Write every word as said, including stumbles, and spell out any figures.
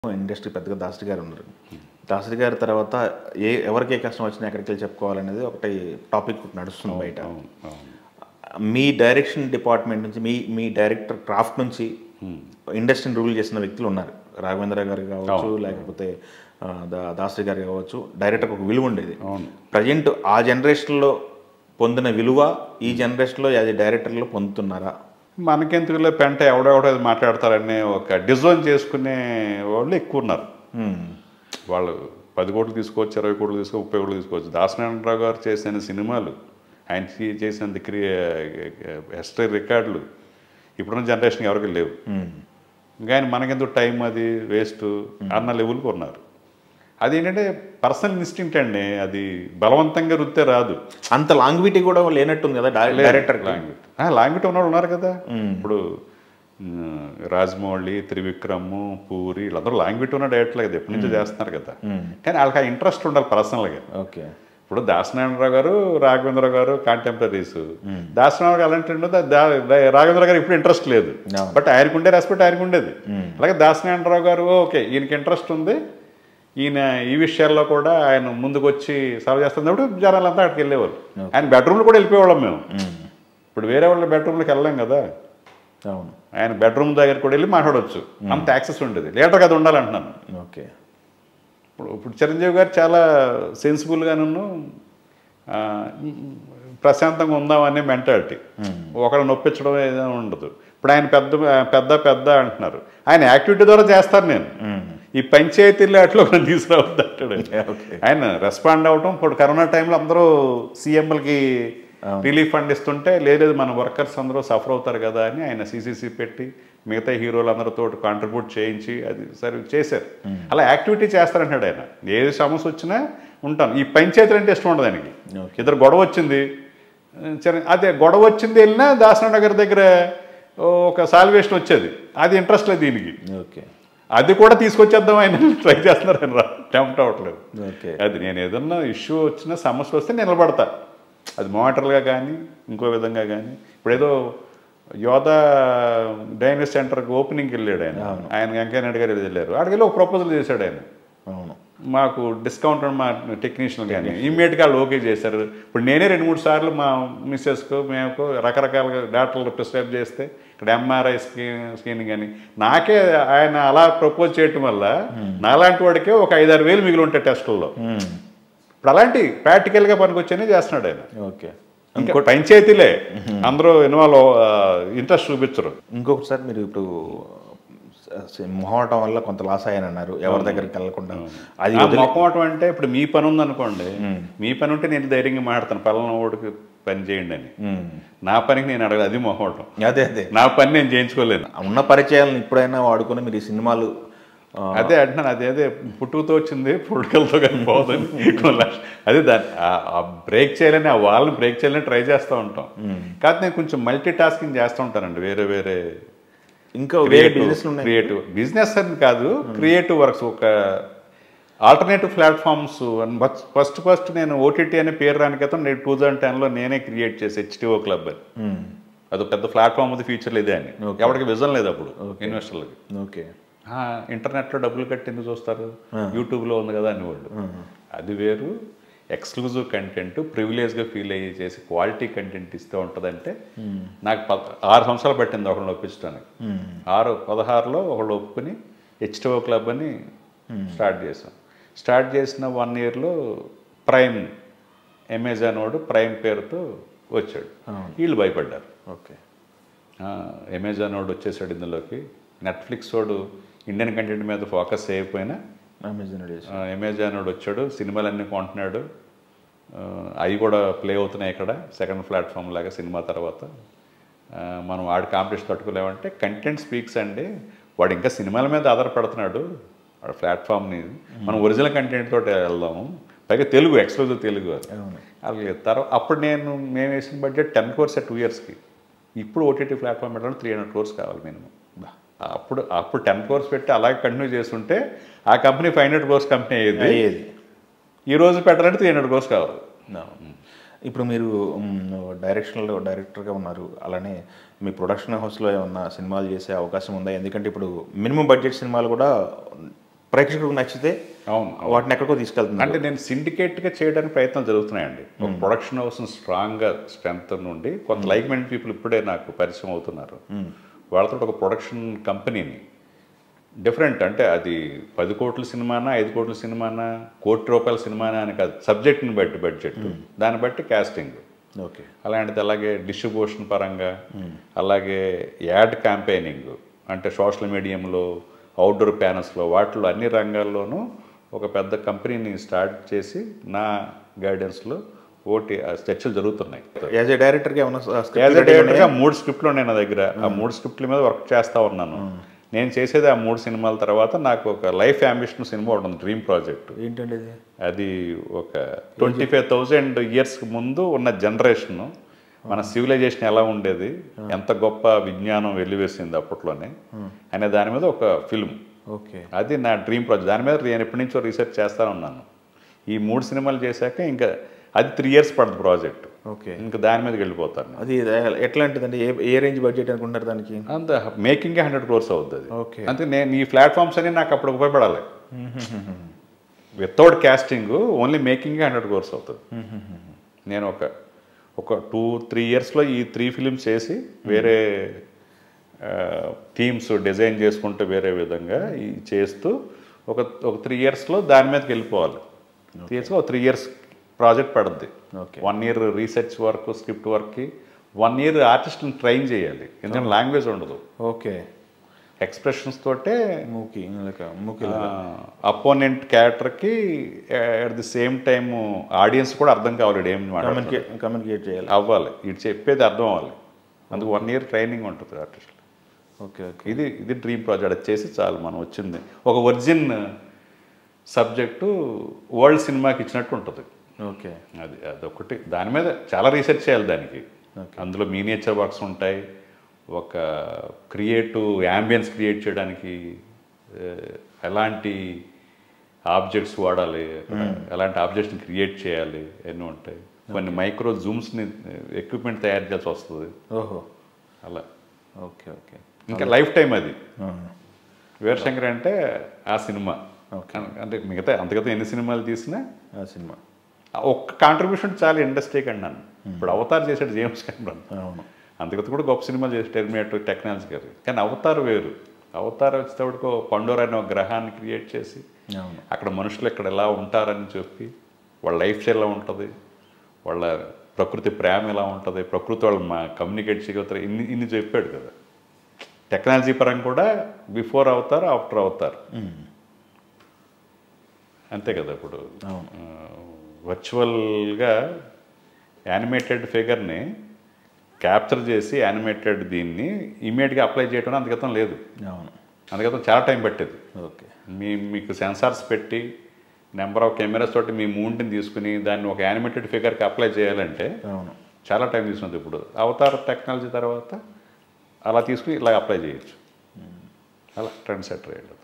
Industry పెద్దగా దాసరి గారు ఉన్నారు. దాసరి గారి తర్వాత ఏ ఎవరికి ఏ కష్టం వచ్చినా ఎక్కడికి వెళ్ళి చెప్పుకోవాలనేది ఒకటి టాపిక్ నడుస్తుంది బయట. మీ డైరెక్షన్ డిపార్ట్మెంట్ నుంచి మీ మీ డైరెక్టర్ క్రాఫ్ట్ నుంచి ఇండస్ట్రీని రూల్ చేసిన వ్యక్తులు ఉన్నారు. రాఘవేంద్ర గారు కావచ్చు, లేకపోతే దాసరి గారు కావచ్చు. డైరెక్టర్కి ఒక విలువ ఉండేది. ప్రజెంట్ ఆ జనరేషన్లో పొందిన విలువ ఈ జనరేషన్లో యాజ్ డైరెక్టర్లో పొందుతున్నారా? మనకెందుకులో పెంట ఎవడెవడో మాట్లాడతారనే ఒక డిజైన్ చేసుకునే వాళ్ళు ఎక్కువ ఉన్నారు. వాళ్ళు పది కోట్లు తీసుకోవచ్చు, ఇరవై కోట్లు తీసుకోవచ్చు, ముప్పై కోట్లు తీసుకోవచ్చు. దాసనారాయణరావు గారు చేసిన సినిమాలు, ఆయన చేసిన క్రియే హిస్టరీ రికార్డులు ఇప్పుడున్న జనరేషన్ ఎవరికి లేవు. కానీ మనకెందుకు టైం అది వేస్ట్ అన్న లెవెల్కి ఉన్నారు. అదేంటంటే పర్సనల్ ఇన్స్టింక్ట్ అండి, అది బలవంతంగా రుత్తే రాదు. అంత లాంగ్విటీ కూడా లేనట్టుంది కదా డైరెక్టర్. లాంగ్విటీ లాంగ్విటీ ఉన్నవాళ్ళు ఉన్నారు కదా. ఇప్పుడు రాజమౌళి, త్రివిక్రమ్, పూరి వీళ్ళందరూ లాంగ్విటీ ఉన్న డైరెక్టర్లు కదా, ఎప్పటి నుంచో చేస్తున్నారు కదా. కానీ వాళ్ళకి ఆ ఇంట్రెస్ట్ ఉండాలి పర్సనల్గా. ఓకే, ఇప్పుడు దాసనారాయణరావు గారు, రాఘవేంద్ర గారు కాంటెంపరీస్. దాసనారాయణ గారు అలాంటి రాఘవేంద్ర గారు ఇప్పుడు ఇంట్రెస్ట్ లేదు, బట్ ఆయనకు ఉండే రెస్పెక్ట్ ఆయనకు ఉండేది. అలాగే దాసనారాయణరావు గారు ఓకే ఈయనకి ఇంట్రెస్ట్ ఉంది, ఈయన ఈ విషయాల్లో కూడా ఆయన ముందుకు వచ్చి సర్వ్ చేస్తున్నప్పుడు జనాలంతా అక్కడికి వెళ్ళేవాళ్ళు. ఆయన బెడ్రూమ్లో కూడా వెళ్ళిపోయేవాళ్ళం మేము. ఇప్పుడు వేరే వాళ్ళ బెడ్రూమ్లోకి వెళ్ళాం కదా. అవును, ఆయన బెడ్రూమ్ దగ్గర కూడా వెళ్ళి మాట్లాడవచ్చు, అంత యాక్సెస్ ఉండేది. లీటర్ కదా ఉండాలంటున్నాను. ఓకే, ఇప్పుడు ఇప్పుడు చిరంజీవి గారు చాలా సెన్సిబుల్గాను ప్రశాంతంగా ఉందామనే మెంటాలిటీ. ఒకళ్ళు నొప్పించడం ఏదో ఉండదు. ఇప్పుడు ఆయన పెద్ద పెద్ద పెద్ద అంటున్నారు, ఆయన యాక్టివిటీ ద్వారా చేస్తారు. నేను ఈ పంచాయతీల్లో అట్లా ఒకరిని తీసుకురావద్దు అంటాడు ఆయన. రెస్పాండ్ అవ్వటం ఇప్పుడు కరోనా టైంలో అందరూ సీఎంలకి రిలీఫ్ ఫండ్ ఇస్తుంటే లేదు మన వర్కర్స్ అందరూ సఫర్ అవుతారు కదా అని ఆయన సీసీసీ పెట్టి మిగతా హీరోలు అందరితో కాంట్రిబ్యూట్ చేయించి అది సరే చేశారు. అలా యాక్టివిటీ చేస్తారంటాడు ఆయన. ఏది సమస్య వచ్చినా ఉంటాను. ఈ పంచాయతీలు అంటే ఇష్టం ఉండదు ఆయనకి. ఇద్దరు గొడవ వచ్చింది, అదే గొడవ వచ్చింది వెళ్ళినా దాసనారాయణ గారి దగ్గర ఒక సాల్వేషన్ వచ్చేది, అది ఇంట్రెస్ట్ లేదు దీనికి. ఓకే, అది కూడా తీసుకొచ్చేద్దాం ఆయన ట్రై చేస్తున్నారు. ఆయన టెంప్ట్ అవ్వట్లేదు. ఓకే, అది నేను ఏదన్నా ఇష్యూ వచ్చినా సమస్య వస్తే నిలబడతా, అది మానిటర్గా కానీ ఇంకో విధంగా కానీ. ఇప్పుడు ఏదో యోధా డైనస్ సెంటర్కి ఓపెనింగ్కి వెళ్ళాడు ఆయన. ఆయన వెంకయ్య నాయుడు గారు వెళ్ళారు. అక్కడికి వెళ్ళి ఒక ప్రపోజల్ చేశాడు ఆయన, అవును మాకు డిస్కౌంట్ మా టెక్నీషియన్ కానీ ఇమ్మీడియట్గా వాళ్ళు ఓకే చేశారు. ఇప్పుడు నేనే రెండు మూడు సార్లు మా మిస్సెస్కు మేము రకరకాలుగా డాక్టర్లు ప్రిస్క్రైబ్ చేస్తే ఇక్కడ ఎంఆర్ఐ స్క్రీన్ స్క్రీనింగ్ అని నాకే ఆయన అలా ప్రపోజ్ చేయటం వల్ల నాలాంటి వాడికే ఒక ఐదారు వేలు మిగిలి ఉంటాయి టెస్టుల్లో. ఇప్పుడు అలాంటి ప్రాక్టికల్గా పనికొచ్చేనే చేస్తున్నాడు ఆయన. ఓకే, ఇంకో పంచాయతీలే అందరూ ఇన్వాల్వ్ ఇంట్రెస్ట్ చూపించరు. ఇంకొకసారి మీరు ఇప్పుడు మొహమాటం వల్ల కొంత లాస్ అయ్యానన్నారు, ఎవరి దగ్గరికి వెళ్ళకుండా. అది మొహమాటం అంటే ఇప్పుడు మీ పని ఉందనుకోండి, మీ పని ఉంటే నేను ధైర్యంగా మాట్లాడతాను పలానా ఓడికి పని చేయండి అని. నా పనికి నేను అడగదు, అది మొహమాటం. అదే అదే నా పని నేను చేయించుకోలేను. ఉన్న పరిచయాలను ఇప్పుడైనా వాడుకొని మీరు ఈ సినిమాలు అదే అంటున్నాను. అదే అదే పుట్టుకతో వచ్చింది పుట్టుకలతో కానీ పోదని. అదే దాన్ని బ్రేక్ చేయాలని, ఆ వాళ్ళని బ్రేక్ చేయాలని ట్రై చేస్తూ ఉంటాం. కాకపోతే నేను కొంచెం మల్టీ టాస్కింగ్ చేస్తూ ఉంటానండి. వేరే వేరే ఇంకా క్రియేటివ్ బిజినెస్ అని కాదు, క్రియేటివ్ వర్క్స్. ఒక ఆల్టర్నేటివ్ ప్లాట్ఫామ్స్ ఫస్ట్ ఫస్ట్ నేను ఓటీటీ అనే పేరు రానికైతే నేను టూ థౌజండ్ టెన్లో నేనే క్రియేట్ చేసి హెచ్టీఓ క్లబ్ అని. అది పెద్ద ప్లాట్ఫామ్ ఉంది, ఫీచర్ లేదే అని. ఎవరికి విజన్ లేదు అప్పుడు ఇన్వెస్టర్లకి. ఓకే, ఇంటర్నెట్లో డబ్బులు కట్టి ఎందుకు చూస్తారు, యూట్యూబ్లో ఉంది కదా అని వాళ్ళు. అది వేరు. ఎక్స్క్లూజివ్ కంటెంట్ ప్రివిలేజ్గా ఫీల్ అయ్యి చేసి క్వాలిటీ కంటెంట్ ఇస్తే ఉంటుందంటే నాకు ప ఆరు సంవత్సరాలు పట్టింది ఒకళ్ళు ఒప్పించడానికి. ఆరు పదహారులో ఒకళ్ళు ఒప్పుకుని హెచ్టీఓ క్లబ్ అని స్టార్ట్ చేసాం. స్టార్ట్ చేసిన వన్ ఇయర్లో ప్రైమ్ అమెజాన్ వాడు ప్రైమ్ పేరుతో వచ్చాడు. వీళ్ళు భయపడ్డారు. ఓకే, అమెజాన్ వాడు వచ్చేసాడు ఇందులోకి. నెట్ఫ్లిక్స్ వాడు ఇండియన్ కంటెంట్ మీద ఫోకస్ చేయకపోయినా అమెజాన్ అమెజాన్ వాడు వచ్చాడు, సినిమాలన్నీ కొంటున్నాడు. అవి కూడా ప్లే అవుతున్నాయి ఇక్కడ సెకండ్ ప్లాట్ఫామ్ లాగా సినిమా తర్వాత. మనం వాడి కాంపిటీషన్ తట్టుకోలేమంటే కంటెంట్ స్పీక్స్ అండి. వాడు ఇంకా సినిమాల మీద ఆధారపడుతున్నాడు వాడు ప్లాట్ఫామ్ని. మనం ఒరిజినల్ కంటెంట్ తోటి వెళ్దాము, పైగా తెలుగు ఎక్స్క్లూజివ్ తెలుగు అలాగే. తర్వాత అప్పుడు నేను మేము వేసిన బడ్జెట్ టెన్ క్రోర్స్ టూ ఇయర్స్కి. ఇప్పుడు ఓటీటీ ప్లాట్ఫామ్ పెట్టడం త్రీ హండ్రెడ్ క్రోర్స్ కావాలి మినిమం. అప్పుడు అప్పుడు టెన్ క్రోర్స్ పెట్టి అలాగే కంటిన్యూ చేస్తుంటే ఆ company five hundred crores company అయ్యేది. ఈరోజు పెట్టాలంటే త్రీ హండ్రెడ్ క్రోర్స్ కావాలి. ఇప్పుడు మీరు డైరెక్షన్లో డైరెక్టర్గా ఉన్నారు, అలానే మీ ప్రొడక్షన్ హౌస్లో ఏమన్నా సినిమాలు చేసే అవకాశం ఉందా? ఎందుకంటే ఇప్పుడు మినిమం బడ్జెట్ సినిమాలు కూడా ప్రేక్షకులకు నచ్చితే అవును వాటిని ఎక్కడికో తీసుకెళ్తుంది. అంటే నేను సిండికేట్గా చేయడానికి ప్రయత్నాలు జరుగుతున్నాయండి. ఒక ప్రొడక్షన్ హౌస్ స్ట్రాంగ్గా స్ట్రెంత్ నుండి కొంత లైక్ మైండ్ పీపుల్ ఇప్పుడే నాకు పరిచయం అవుతున్నారు. వాళ్ళతో ఒక ప్రొడక్షన్ కంపెనీని డిఫరెంట్, అంటే అది పది కోట్ల సినిమానా ఐదు కోట్ల సినిమానా కోటి రూపాయల సినిమానా అని కాదు, సబ్జెక్ట్ని బట్టి బడ్జెట్, దాన్ని బట్టి కాస్టింగ్. ఓకే. అలాంటిది అలాగే డిస్ట్రిబ్యూషన్ పరంగా, అలాగే యాడ్ క్యాంపెయినింగ్ అంటే సోషల్ మీడియంలో, అవుట్డోర్ ప్యానల్స్లో, వాటిలో అన్ని రంగాల్లోనూ ఒక పెద్ద కంపెనీని స్టార్ట్ చేసి నా గైడెన్స్లో ఓటి చర్చలు జరుగుతున్నాయి. యాజ్ ఏ డైరెక్టర్గా ఏమన్నా యాజ్ ఏ డైరెక్టర్గా మూడు స్క్రిప్ట్లు ఉన్నాయి నా దగ్గర. ఆ మూడు స్క్రిప్ట్ల మీద వర్క్ చేస్తూ ఉన్నాను. నేను చేసేది ఆ మూడు సినిమాల తర్వాత నాకు ఒక లైఫ్ అంబిషన్ సినిమా ఒకటి ఉంది, డ్రీమ్ ప్రాజెక్ట్. ఏంటండి అది? అది ఒక ట్వంటీ ఫైవ్ థౌజండ్ ఇయర్స్కి ముందు ఉన్న జనరేషను, మన సివిలైజేషన్ ఎలా ఉండేది, ఎంత గొప్ప విజ్ఞానం వెల్లివేసింది అప్పట్లోనే అనే దాని మీద ఒక ఫిల్మ్. ఓకే. అది నా డ్రీమ్ ప్రాజెక్ట్. దాని మీద నేను ఎప్పటి నుంచో రీసెర్చ్ చేస్తూ ఉన్నాను. ఈ మూడు సినిమాలు చేశాక ఇంకా అది త్రీ ఇయర్స్ పడుతుంది ప్రాజెక్ట్. ఓకే. ఇంకా దాని మీదకి వెళ్ళిపోతాను. అది ఎట్లాంటిదండి? ఏ ఏ రేంజ్ బడ్జెట్ అనుకుంటారు దానికి? అంత మేకింగే హండ్రెడ్ క్రోర్స్ అవుతుంది. ఓకే. అంతే. నేను ఈ ప్లాట్ఫామ్స్ అని నాకు అప్పుడు ఉపయోగపడాలి. వితౌట్ క్యాస్టింగ్ ఓన్లీ మేకింగే హండ్రెడ్ క్రోర్స్ అవుతుంది. నేను ఒక ఒక టూ త్రీ ఇయర్స్లో ఈ త్రీ ఫిలిమ్స్ చేసి వేరే థీమ్స్ డిజైన్ చేసుకుంటూ వేరే విధంగా ఈ చేస్తూ ఒక ఒక త్రీ ఇయర్స్లో దాని మీదకి వెళ్ళిపోవాలి. త్రీ ఇయర్స్లో ఒక త్రీ ఇయర్స్ ప్రాజెక్ట్ పడుద్ది. One year research work, script వర్క్కి, వన్ ఇయర్ ఆర్టిస్ట్ని ట్రైన్ చేయాలి, ఎందుకంటే లాంగ్వేజ్ ఉండదు. ఓకే. ఎక్స్ప్రెషన్స్ తోటే మూకి మూకి అపోనెంట్ క్యారెక్టర్కి at the same time audience కూడా అర్థం కావాలి, ఏం కమ్యూనికేట్ చేయాలి, అవ్వాలి, ఇటు చెప్పేది అర్థం అవ్వాలి. అందుకు వన్ ఇయర్ ట్రైనింగ్ ఉంటుంది ఆర్టిస్ట్. ఓకే. ఓకే. ఇది ఇది డ్రీమ్ ప్రాజెక్ట్. అది చేసి చాలు, మనం వచ్చింది ఒక ఒరిజిన్ సబ్జెక్టు వరల్డ్ సినిమాకి ఇచ్చినట్టు ఉంటుంది. ఓకే. అది అదొకటి. దాని మీద చాలా రీసెర్చ్ చేయాలి దానికి. అందులో మీనియేచర్ వర్క్స్ ఉంటాయి, ఒక క్రియేటివ్ యాంబియన్స్ క్రియేట్ చేయడానికి ఎలాంటి ఆబ్జెక్ట్స్ వాడాలి, ఎలాంటి ఆబ్జెక్ట్స్ని క్రియేట్ చేయాలి ఎన్నో ఉంటాయి. కొన్ని మైక్రో జూమ్స్ని ఎక్విప్మెంట్ తయారు చేయాల్సి వస్తుంది. ఓహో, అలా. ఓకే. ఓకే. ఇంకా లైఫ్ టైం అది. వీర శంకర్ అంటే ఆ సినిమా. అంటే మిగతా అంతగత ఎన్ని సినిమాలు తీసినా ఆ సినిమా ఒక్క కాంట్రిబ్యూషన్ చాలా ఇండస్ట్రీకి అన్నాను. ఇప్పుడు అవతార్ చేసాడు జేమ్స్ కెమెరాన్, అవును, అంతగత కూడా గొప్ప సినిమాలు చేసి టెర్మినేటర్ టెక్నాలజీ గారు. కానీ అవతార్ వేరు. అవతార్ వచ్చేటప్పటికి పండోర్ అనే ఒక గ్రహాన్ని క్రియేట్ చేసి అక్కడ మనుషులు ఇక్కడ ఎలా ఉంటారని చెప్పి, వాళ్ళ లైఫ్ స్టైల్ ఎలా ఉంటుంది, వాళ్ళ ప్రకృతి ప్రేమ ఎలా ఉంటుంది, ప్రకృతి వాళ్ళు మా కమ్యూనికేట్ చేయగలుగుతారు, ఇన్ని ఇన్ని చెప్పాడు కదా. టెక్నాలజీ పరంగా కూడా బిఫోర్ అవుతారు, ఆఫ్టర్ అవుతారు, అంతే కదా. ఇప్పుడు వర్చువల్గా యానిమేటెడ్ ఫిగర్ని క్యాప్చర్ చేసి యానిమేటెడ్ దీన్ని ఇమీడియట్గా అప్లై చేయడం అందుకతం లేదు. అవును, అందుకతం చాలా టైం పట్టేది. ఓకే. మీ మీకు సెన్సార్స్ పెట్టి నెంబర్ ఆఫ్ కెమెరాస్ తోటి మీ మూమెంట్ని తీసుకుని దాన్ని ఒక యానిమేటెడ్ ఫిగర్కి అప్లై చేయాలంటే అవును చాలా టైం తీసుకుంది. ఇప్పుడు అవతార్ టెక్నాలజీ తర్వాత అలా తీసుకుని ఇలా అప్లై చేయొచ్చు, అలా ట్రెండ్ సెట్ అయ్యాడు.